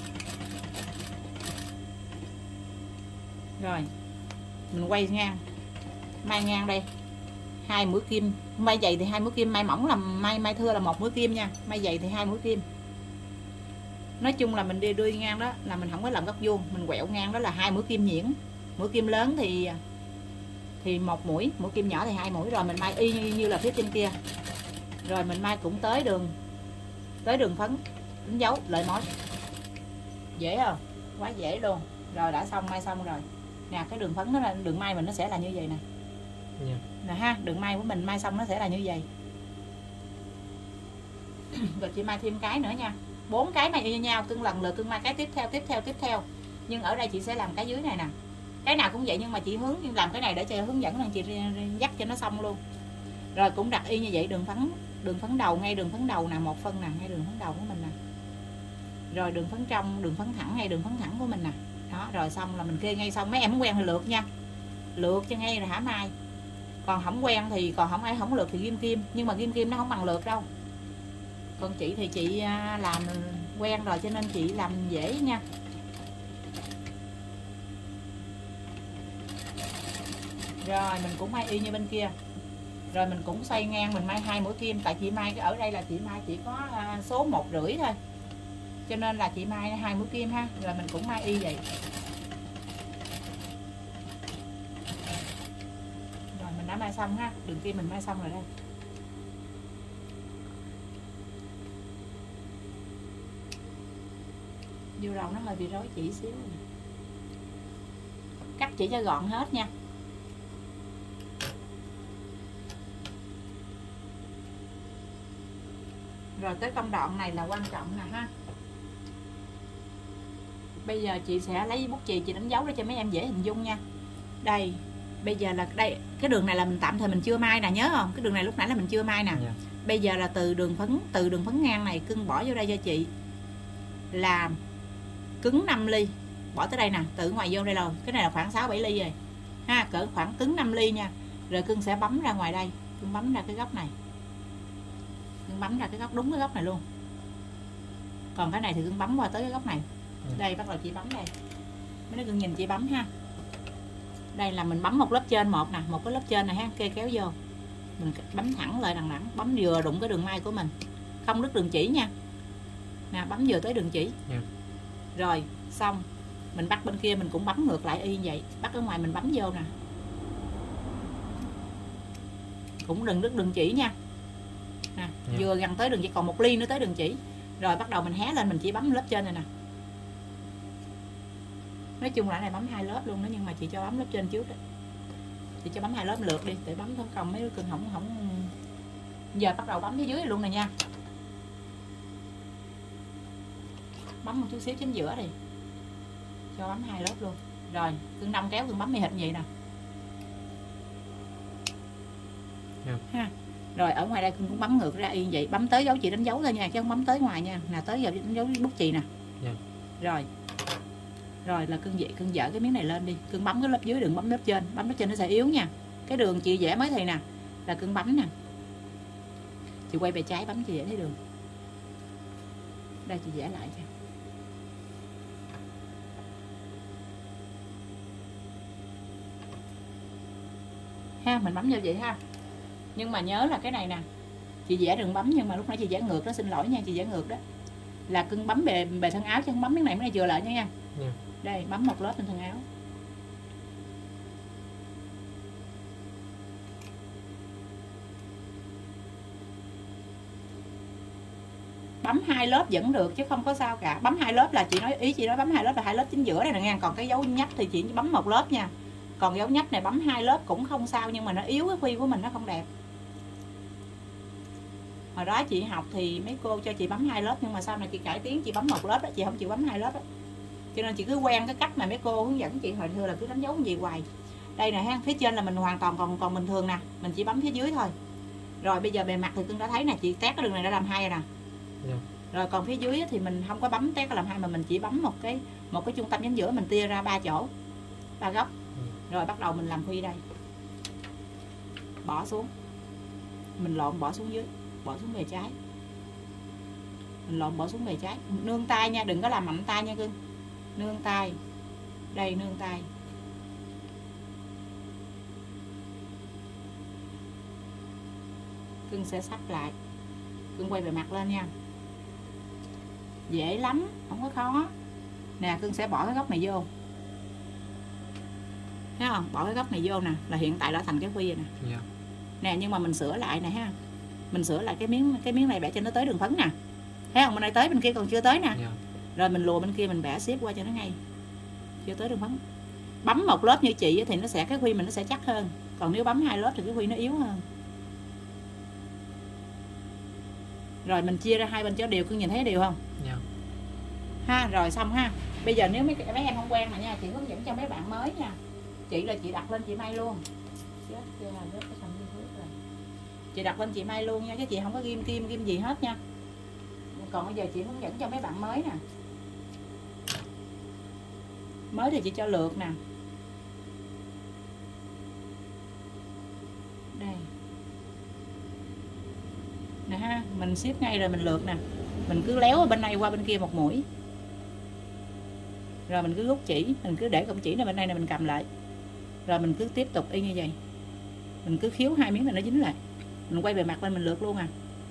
S1: Rồi mình quay ngang, may ngang đây hai mũi kim, may dày thì hai mũi kim, may mỏng là may may thưa là một mũi kim nha, may dày thì hai mũi kim. Nói chung là mình đi đuôi ngang đó là mình không có làm góc vuông, mình quẹo ngang đó là hai mũi kim nhuyễn. Mũi kim lớn thì thì một mũi, mũi kim nhỏ thì hai mũi. Rồi mình may y như, như là phía trên kia. Rồi mình may cũng tới đường tới đường phấn, đánh dấu lợi mối. Dễ không? Quá dễ luôn. Rồi đã xong, may xong rồi. Nè, cái đường phấn nó là đường may mình nó sẽ là như vậy nè.
S2: Dạ.
S1: Nè ha, đường may của mình may xong nó sẽ là như vậy. Rồi chị may thêm cái nữa nha. Bốn cái may như nhau, cưng lần lượt cưng may cái tiếp theo tiếp theo tiếp theo. Nhưng ở đây chị sẽ làm cái dưới này nè. Cái nào cũng vậy nhưng mà chị hướng làm cái này để cho hướng dẫn là chị dắt cho nó xong luôn. Rồi cũng đặt y như vậy, đường phấn đường phấn đầu ngay đường phấn đầu nè, một phân nè, ngay đường phấn đầu của mình nè. Rồi đường phấn trong, đường phấn thẳng ngay đường phấn thẳng của mình nè. Đó, rồi xong là mình kê ngay xong. Mấy em không quen thì lượt nha. Lượt cho ngay rồi hả mai. Còn không quen thì còn không ai không lượt thì ghim kim, nhưng mà ghim kim nó không bằng lượt đâu. Còn chị thì chị làm quen rồi cho nên chị làm dễ nha. Rồi mình cũng may y như bên kia. Rồi mình cũng xoay ngang, mình may hai mũi kim. Tại chị may ở đây là chị may chỉ có số một rưỡi thôi, cho nên là chị may hai mũi kim ha. Rồi mình cũng may y vậy. Rồi mình đã may xong ha, đường kim mình may xong rồi đây. Vô đầu nó hơi bị rối chỉ xíu. Cắt chỉ cho gọn hết nha. Rồi tới công đoạn này là quan trọng nè ha. Bây giờ chị sẽ lấy bút chì chị đánh dấu để cho mấy em dễ hình dung nha. Đây, bây giờ là đây, cái đường này là mình tạm thời mình chưa may nè, nhớ không? Cái đường này lúc nãy là mình chưa may nè. Yeah. Bây giờ là từ đường phấn, từ đường phấn ngang này cưng bỏ vô đây cho chị là cứng năm ly. Bỏ tới đây nè, từ ngoài vô đây rồi. Cái này là khoảng sáu bảy ly rồi. Ha, cỡ khoảng cứng năm ly nha. Rồi cưng sẽ bấm ra ngoài đây, cưng bấm ra cái góc này. Cưng bấm ra cái góc đúng cái góc này luôn. Còn cái này thì cưng bấm qua tới cái góc này. Ừ. Đây bắt đầu chị bấm đây. Mấy đứa cưng nhìn chị bấm ha. Đây là mình bấm một lớp trên một nè, một cái lớp trên này ha, kê kéo vô. Mình bấm thẳng lại đằng đẳng, bấm vừa đụng cái đường may của mình. Không đứt đường chỉ nha. Nè, bấm vừa tới đường chỉ. Yeah. Rồi, xong. Mình bắt bên kia mình cũng bấm ngược lại y như vậy. Bắt ở ngoài mình bấm vô nè. Cũng đừng đứt đường chỉ nha. Nè, yeah. Vừa gần tới đường chỉ, còn một ly nữa tới đường chỉ. Rồi bắt đầu mình hé lên, mình chỉ bấm lớp trên này nè. Nói chung là này bấm hai lớp luôn đó, nhưng mà chị cho bấm lớp trên trước đó. Chị cho bấm hai lớp lượt đi, để bấm không công mấy đứa cưng không không. Giờ bắt đầu bấm phía dưới luôn này nha. Bấm một chút xíu chính giữa đi. Cho bấm hai lớp luôn. Rồi, cưng nông kéo cưng bấm mì hệt vậy nè. Yeah. Ha. Rồi ở ngoài đây cưng cũng bấm ngược ra y vậy, bấm tới dấu chị đánh dấu thôi nha, chứ không bấm tới ngoài nha. Nè tới giờ đánh dấu bút chì nè. Yeah. Rồi. Rồi là cưng vậy, cưng dỡ cái miếng này lên đi. Cưng bấm cái lớp dưới, đừng bấm lớp trên. Bấm lớp trên nó sẽ yếu nha. Cái đường chị vẽ mới thì nè, là cưng bấm nè. Chị quay về trái bấm chị vẽ thấy đường. Đây chị vẽ lại cho. Ha, mình bấm vô vậy ha. Nhưng mà nhớ là cái này nè, chị vẽ đừng bấm, nhưng mà lúc nãy chị vẽ ngược đó, xin lỗi nha, chị vẽ ngược đó. Là cưng bấm bề bề thân áo chứ không bấm miếng này, miếng này chừa lại nha nha. Yeah. Đây, bấm một lớp trên thân áo. Bấm hai lớp vẫn được chứ không có sao cả. Bấm hai lớp là chị nói, ý chị nói bấm hai lớp là hai lớp chính giữa này nè nha. Còn cái dấu nhấp thì chị bấm một lớp nha. Còn dấu nhấp này bấm hai lớp cũng không sao, nhưng mà nó yếu cái khuy của mình nó không đẹp. Hồi đó chị học thì mấy cô cho chị bấm hai lớp, nhưng mà sau này chị cải tiến chị bấm một lớp đó, chị không chịu bấm hai lớp đó. Cho nên chị cứ quen cái cách mà mấy cô hướng dẫn chị hồi xưa là cứ đánh dấu gì hoài. Đây nè ha, phía trên là mình hoàn toàn còn còn bình thường nè, mình chỉ bấm phía dưới thôi. Rồi bây giờ bề mặt thì cưng đã thấy nè, chị tét cái đường này đã làm hai rồi nè. Yeah. Rồi còn phía dưới thì mình không có bấm tét làm hai, mà mình chỉ bấm một cái một cái trung tâm chính giữa, mình tia ra ba chỗ, ba góc. Ừ. Rồi bắt đầu mình làm khuy đây. Bỏ xuống. Mình lộn bỏ xuống dưới, bỏ xuống bề trái. Mình lộn bỏ xuống bề trái. Nương tay nha, đừng có làm mạnh tay nha cưng. Nương tay. Đây nương tay. Cưng sẽ sắp lại. Cưng quay về mặt lên nha. Dễ lắm, không có khó. Nè, cưng sẽ bỏ cái góc này vô. Thấy không? Bỏ cái góc này vô nè, là hiện tại đã thành cái khuy rồi nè. Yeah. Nè, nhưng mà mình sửa lại nè ha. Mình sửa lại cái miếng cái miếng này để cho nó tới đường phấn nè. Thấy không? Bên này tới, bên kia còn chưa tới nè. Yeah. Rồi mình lùa bên kia mình bẻ xếp qua cho nó ngay, chưa tới đường phấn. Bấm một lớp như chị thì nó sẽ cái khuy mình nó sẽ chắc hơn, còn nếu bấm hai lớp thì cái khuy nó yếu hơn. Rồi mình chia ra hai bên cho đều, cứ nhìn thấy đều không?
S2: Dạ.
S1: Ha, rồi xong ha. Bây giờ nếu mấy mấy em không quen này nha, chị hướng dẫn cho mấy bạn mới nha. Chị là chị đặt lên chị may luôn. Chết chưa, rớt cái sầm rồi. Chị đặt lên chị may luôn nha, chứ chị không có ghim kim ghim gì hết nha. Còn bây giờ chị hướng dẫn cho mấy bạn mới nè. Mới thì chị cho lượt nè. Đây. Nè ha, mình xếp ngay rồi mình lượt nè. Mình cứ léo ở bên này qua bên kia một mũi. Rồi mình cứ rút chỉ, mình cứ để cọng chỉ này bên đây này mình cầm lại. Rồi mình cứ tiếp tục y như vậy. Mình cứ khiếu hai miếng này nó dính lại. Mình quay về mặt lên mình lượt luôn à.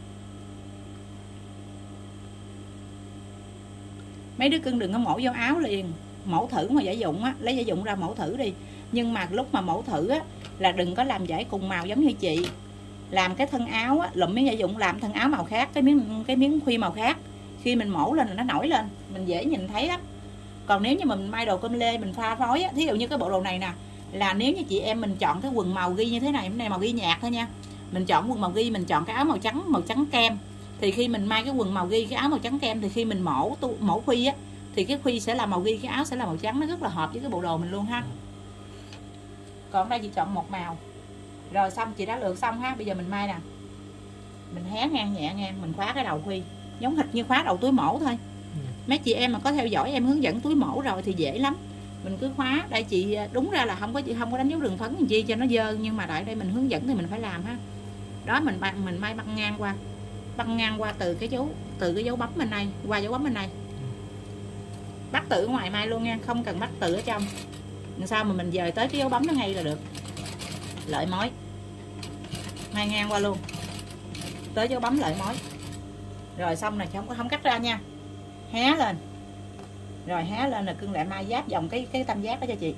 S1: Mấy đứa cưng đừng có mổ vô áo liền. Mẫu thử mà giải dụng á, lấy giải dụng ra mẫu thử đi. Nhưng mà lúc mà mẫu thử á là đừng có làm giải cùng màu giống như chị. Làm cái thân áo á, lụm miếng giải dụng làm thân áo màu khác, cái miếng cái miếng khuy màu khác. Khi mình mổ lên là nó nổi lên, mình dễ nhìn thấy lắm. Còn nếu như mình may đồ cơm lê mình pha phối á, thí dụ như cái bộ đồ này nè, là nếu như chị em mình chọn cái quần màu ghi như thế này, cái này màu ghi nhạt thôi nha. Mình chọn quần màu ghi, mình chọn cái áo màu trắng, màu trắng kem. Thì khi mình may cái quần màu ghi, cái áo màu trắng kem thì khi mình mổ tu, mổ khuy á thì cái khuy sẽ là màu ghi, cái áo sẽ là màu trắng, nó rất là hợp với cái bộ đồ mình luôn ha. Còn đây chị chọn một màu. Rồi xong chị đã lượt xong ha, bây giờ mình may nè. Mình hé ngang nhẹ ngang, mình khóa cái đầu khuy, giống hệt như khóa đầu túi mổ thôi. Mấy chị em mà có theo dõi em hướng dẫn túi mổ rồi thì dễ lắm. Mình cứ khóa, đây chị đúng ra là không có chị không có đánh dấu đường phấn làm chi cho nó dơ, nhưng mà tại đây mình hướng dẫn thì mình phải làm ha. Đó mình băng mình may băng ngang qua. Băng ngang qua từ cái dấu từ cái dấu bấm bên này qua dấu bấm bên này. Bắt từ ở ngoài may luôn nha, không cần bắt từ ở trong. Làm sao mà mình dời tới cái dấu bấm nó ngay là được. Lợi mối. May ngang qua luôn. Tới dấu bấm lợi mối. Rồi xong này không có không cắt ra nha. Hé lên. Rồi hé lên là cưng lại may giáp vòng cái cái tam giác đó cho chị.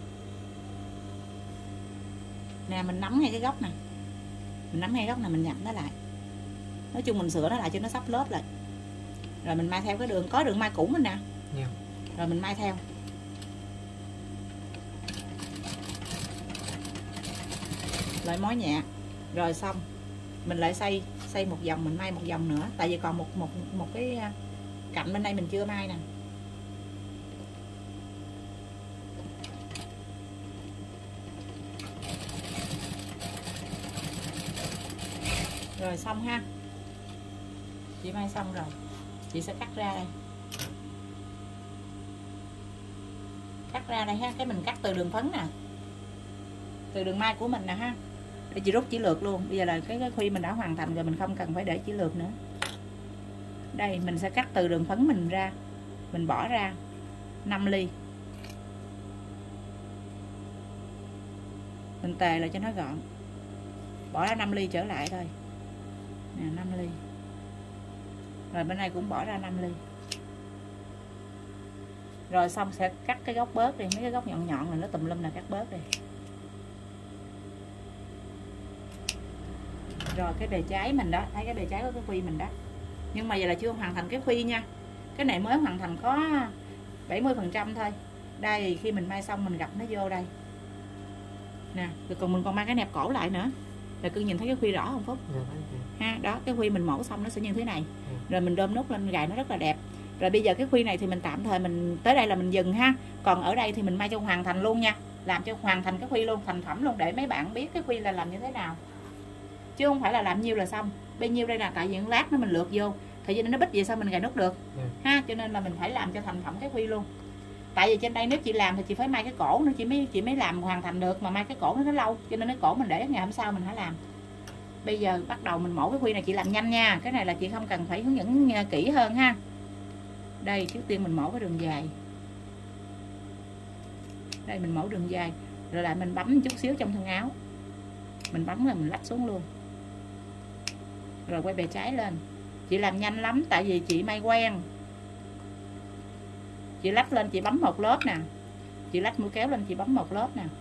S1: Nè mình nắm ngay cái góc này. Mình nắm ngay góc này mình nhập nó lại. Nói chung mình sửa nó lại cho nó sắp lớp lại. Rồi mình may theo cái đường, có đường may cũ mình nè.
S2: Yeah.
S1: Rồi mình may theo. Lại mối nhẹ. Rồi xong mình lại xoay xoay một vòng, mình may một vòng nữa, tại vì còn một một một cái cạnh bên đây mình chưa may nè. Rồi xong ha. Chị may xong rồi. Chị sẽ cắt ra đây. Cắt ra đây ha, cái mình cắt từ đường phấn nè. Từ đường may của mình nè ha. Để chị rút chỉ lược luôn. Bây giờ là cái, cái khuy mình đã hoàn thành rồi, mình không cần phải để chỉ lược nữa. Đây mình sẽ cắt từ đường phấn mình ra. Mình bỏ ra năm ly. Mình tề lại cho nó gọn. Bỏ ra năm ly trở lại thôi. Nè năm ly. Rồi bên này cũng bỏ ra năm ly. Rồi xong sẽ cắt cái góc bớt đi, mấy cái góc nhọn nhọn này nó tùm lum là cắt bớt đi. Rồi cái bề trái mình đó, thấy cái bề trái của cái khuy mình đó. Nhưng mà giờ là chưa hoàn thành cái khuy nha. Cái này mới hoàn thành có bảy mươi phần trăm thôi. Đây khi mình may xong mình gập nó vô đây. Nè, rồi còn mình còn may cái nẹp cổ lại nữa. Rồi cứ nhìn thấy cái khuy rõ không Phúc?
S2: Yeah,
S1: ha, đó cái khuy mình mổ xong nó sẽ như thế này. Rồi mình đơm nút lên gài nó rất là đẹp. Rồi bây giờ cái khuy này thì mình tạm thời mình tới đây là mình dừng ha. Còn ở đây thì mình may cho hoàn thành luôn nha. Làm cho hoàn thành cái khuy luôn, thành phẩm luôn, để mấy bạn biết cái khuy là làm như thế nào. Chứ không phải là làm nhiêu là xong. Bao nhiêu đây là tại vì lát nữa mình lượt vô, thì cho nên nó bít vậy sao mình gài nút được.
S2: Yeah.
S1: Ha, cho nên là mình phải làm cho thành phẩm cái khuy luôn. Tại vì trên đây nếu chị làm thì chị phải may cái cổ nữa, chị mới chị mới làm hoàn thành được, mà may cái cổ nó nó lâu, cho nên cái cổ mình để ngày hôm sau mình hãy làm. Bây giờ bắt đầu mình mổ cái khuy này, chị làm nhanh nha. Cái này là chị không cần phải hướng dẫn kỹ hơn ha. Đây trước tiên mình mổ cái đường dài. Đây mình mổ đường dài. Rồi lại mình bấm chút xíu trong thân áo. Mình bấm là mình lách xuống luôn. Rồi quay bề trái lên. Chị làm nhanh lắm tại vì chị may quen. Chị lách lên chị bấm một lớp nè. Chị lách mũi kéo lên chị bấm một lớp nè.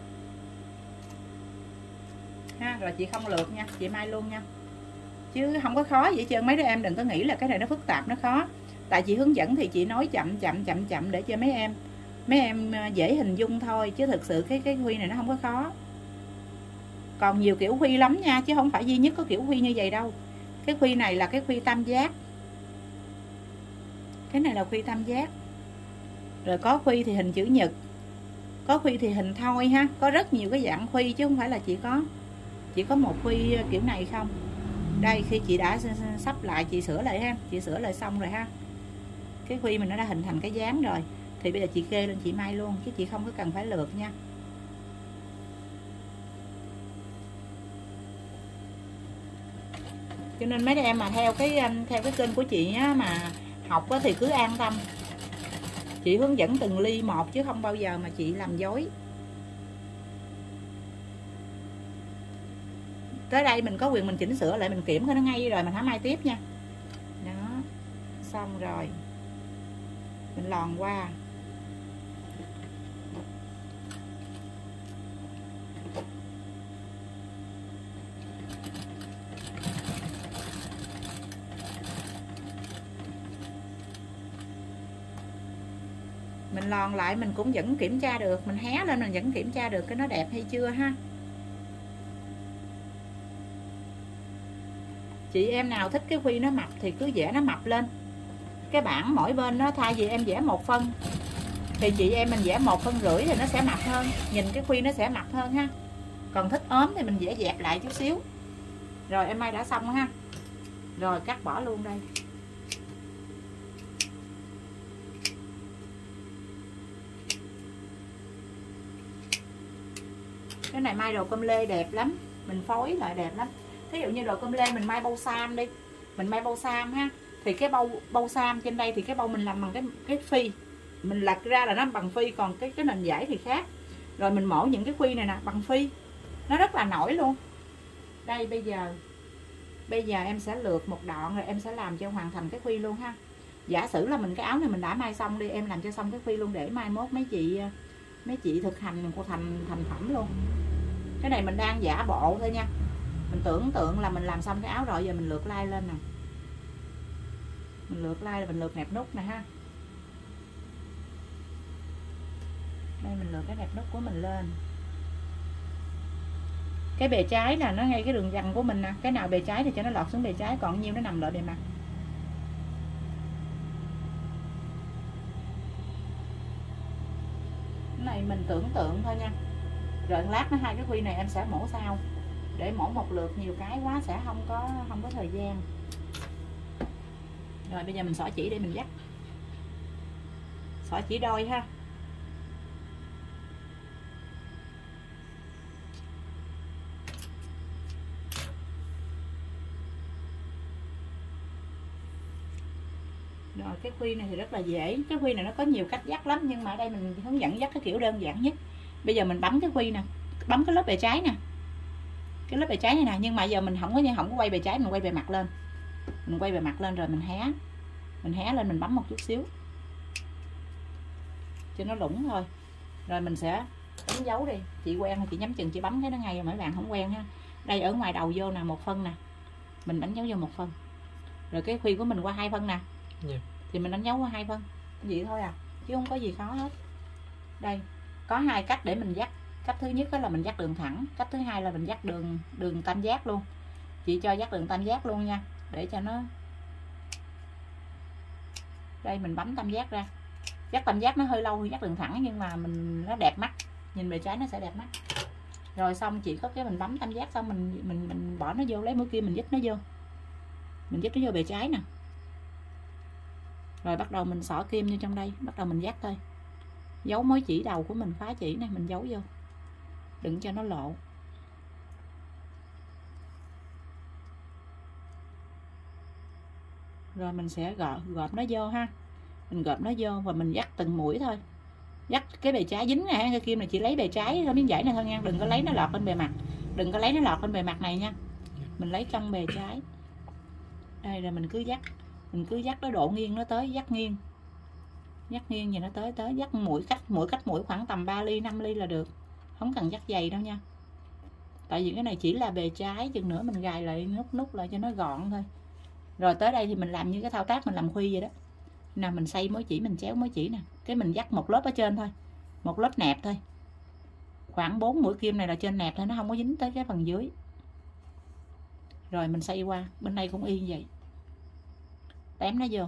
S1: Ha, rồi chị không lượt nha, chị may luôn nha. Chứ không có khó gì hết trơn, mấy đứa em đừng có nghĩ là cái này nó phức tạp, nó khó. Tại chị hướng dẫn thì chị nói chậm chậm chậm chậm để cho mấy em mấy em dễ hình dung thôi, chứ thực sự cái cái khuy này nó không có khó. Còn nhiều kiểu khuy lắm nha, chứ không phải duy nhất có kiểu khuy như vậy đâu. Cái khuy này là cái khuy tam giác, cái này là khuy tam giác. Rồi có khuy thì hình chữ nhật, có khuy thì hình thoi ha, có rất nhiều cái dạng khuy chứ không phải là chỉ có chỉ có một khuy kiểu này không. Đây khi chị đã sắp lại, chị sửa lại ha, chị sửa lại xong rồi ha. Cái khuy mình nó đã hình thành cái dáng rồi, thì bây giờ chị kê lên chị may luôn, chứ chị không có cần phải lượt nha. Cho nên mấy em mà theo cái theo cái kênh của chị á, mà học á, thì cứ an tâm. Chị hướng dẫn từng ly một chứ không bao giờ mà chị làm dối. Tới đây mình có quyền mình chỉnh sửa lại, mình kiểm coi nó ngay rồi mình hãy may tiếp nha. Đó, xong rồi mình lòn qua. Mình lòn lại mình cũng vẫn kiểm tra được, mình hé lên mình vẫn kiểm tra được cái nó đẹp hay chưa ha. Chị em nào thích cái khuy nó mập thì cứ vẽ nó mập lên. Cái bảng mỗi bên nó thay vì em vẽ một phân thì chị em mình vẽ một phân rưỡi thì nó sẽ mập hơn, nhìn cái khuy nó sẽ mập hơn ha. Còn thích ốm thì mình vẽ dẹp lại chút xíu. Rồi em may đã xong ha. Rồi cắt bỏ luôn đây. Cái này may đồ com lê đẹp lắm, mình phối lại đẹp lắm. Thí dụ như đồ com lê mình may bâu sam đi, mình may bâu sam ha, thì cái bâu bâu sam trên đây thì cái bâu mình làm bằng cái cái phi, mình lật ra là nó bằng phi, còn cái cái nền vải thì khác. Rồi mình mổ những cái khuy này nè bằng phi, nó rất là nổi luôn. Đây bây giờ bây giờ em sẽ lượt một đoạn rồi em sẽ làm cho hoàn thành cái khuy luôn ha. Giả sử là mình cái áo này mình đã may xong đi, em làm cho xong cái khuy luôn để mai mốt mấy chị mấy chị thực hành của thành thành phẩm luôn. Cái này mình đang giả bộ thôi nha, mình tưởng tượng là mình làm xong cái áo rồi, giờ mình lượt lai lên nè, mình lượt lai là mình lượt nẹp nút nè ha. Đây mình lượt cái nẹp nút của mình lên. Cái bề trái là nó ngay cái đường răng của mình nè, cái nào bề trái thì cho nó lọt xuống bề trái, còn nhiêu nó nằm lại bề mặt. Cái này mình tưởng tượng thôi nha. Rồi lát nó hai cái khuy này em sẽ mổ sau, để mổ một lượt nhiều cái quá sẽ không có không có thời gian. Rồi bây giờ mình xỏ chỉ để mình dắt, xỏ chỉ đôi ha. Rồi cái khuy này thì rất là dễ, cái khuy này nó có nhiều cách dắt lắm, nhưng mà ở đây mình hướng dẫn dắt cái kiểu đơn giản nhất. Bây giờ mình bấm cái khuy nè, bấm cái lớp bề trái nè, cái lớp bề trái này nè, nhưng mà giờ mình không có không có quay bề trái, mình quay bề mặt lên, mình quay bề mặt lên rồi mình hé, mình hé lên mình bấm một chút xíu cho nó lủng thôi. Rồi mình sẽ đánh dấu đi, chị quen thì chị nhắm chừng chị bấm cái nó ngay, mấy bạn không quen ha. Đây ở ngoài đầu vô nè, một phân nè, mình đánh dấu vô một phân. Rồi cái khuy của mình qua hai phân nè, yeah. Thì mình đánh dấu qua hai phân, vậy thôi à, chứ không có gì khó hết. Đây có hai cách để mình dắt. Cách thứ nhất là mình dắt đường thẳng, cách thứ hai là mình dắt đường đường tam giác luôn. Chị cho dắt đường tam giác luôn nha, để cho nó. Đây mình bấm tam giác ra. Dắt tam giác nó hơi lâu hơn dắt đường thẳng, nhưng mà mình nó đẹp mắt, nhìn bề trái nó sẽ đẹp mắt. Rồi xong chị có cái mình bấm tam giác xong mình mình mình bỏ nó vô, lấy mũi kim mình dít nó vô, mình dít nó vô bề trái nè. Rồi bắt đầu mình xỏ kim như trong đây, bắt đầu mình dắt thôi. Giấu mối chỉ đầu của mình, phá chỉ này mình giấu vô, đừng cho nó lộ. Rồi mình sẽ gọt gọt nó vô ha, mình gọt nó vô và mình dắt từng mũi thôi. Dắt cái bề trái dính nè, cái kim này chị lấy bề trái thôi, miếng vải này thôi nha, đừng có lấy nó lọt lên bề mặt, đừng có lấy nó lọt lên bề mặt này nha. Mình lấy trong bề trái. Đây rồi mình cứ dắt, mình cứ dắt tới độ nghiêng nó tới, dắt nghiêng. Dắt nghiêng gì nó tới tới, dắt mũi cách mũi cách mũi khoảng tầm ba ly năm ly là được. Không cần dắt dày đâu nha. Tại vì cái này chỉ là bề trái, chừng nữa mình gài lại nút nút lại cho nó gọn thôi. Rồi tới đây thì mình làm như cái thao tác mình làm khuy vậy đó. Nè mình xây mối chỉ, mình chéo mối chỉ nè, cái mình dắt một lớp ở trên thôi, một lớp nẹp thôi, khoảng bốn mũi kim này là trên nẹp thôi, nó không có dính tới cái phần dưới. Rồi mình xây qua bên đây cũng y vậy, tém nó vô.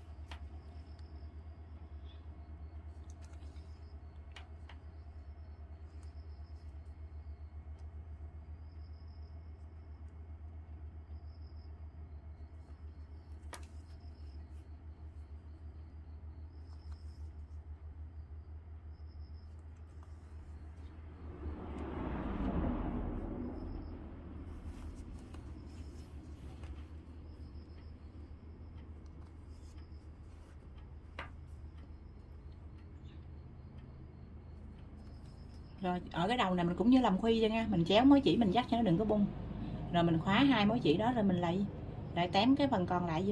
S1: Rồi ở cái đầu này mình cũng như làm khuy cho nha, mình chéo mối chỉ mình dắt cho nó đừng có bung. Rồi mình khóa hai mối chỉ đó, rồi mình lại lại tém cái phần còn lại vô,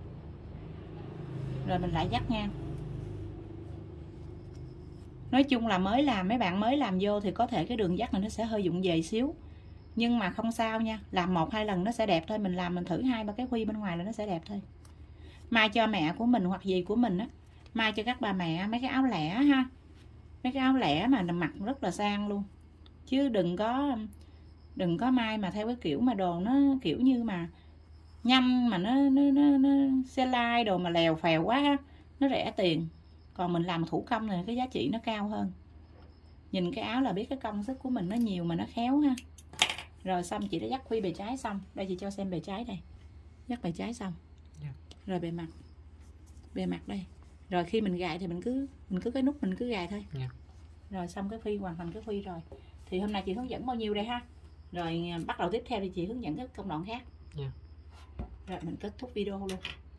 S1: rồi mình lại dắt nha. Nói chung là mới làm, mấy bạn mới làm vô thì có thể cái đường dắt này nó sẽ hơi vụng về xíu, nhưng mà không sao nha, làm một hai lần nó sẽ đẹp thôi. Mình làm mình thử hai ba cái khuy bên ngoài là nó sẽ đẹp thôi. May cho mẹ của mình hoặc gì của mình á, may cho các bà mẹ mấy cái áo lẻ ha, mấy cái áo lẻ mà mặc rất là sang luôn, chứ đừng có đừng có may mà theo cái kiểu mà đồ nó kiểu như mà nhanh mà nó nó nó, nó xe lai đồ mà lèo phèo quá ha, nó rẻ tiền. Còn mình làm thủ công này cái giá trị nó cao hơn. Nhìn cái áo là biết cái công sức của mình nó nhiều mà nó khéo ha. Rồi xong chị đã dắt khuy bề trái xong, đây chị cho xem bề trái đây, dắt bề trái xong.
S2: Yeah.
S1: Rồi bề mặt, bề mặt đây. Rồi khi mình gài thì mình cứ mình cứ cái nút mình cứ gài thôi.
S2: Yeah.
S1: Rồi xong cái khuy, hoàn thành cái khuy rồi. Thì hôm nay chị hướng dẫn bao nhiêu đây ha. Rồi bắt đầu tiếp theo thì chị hướng dẫn các công đoạn khác.
S2: Yeah.
S1: Rồi mình kết thúc video luôn.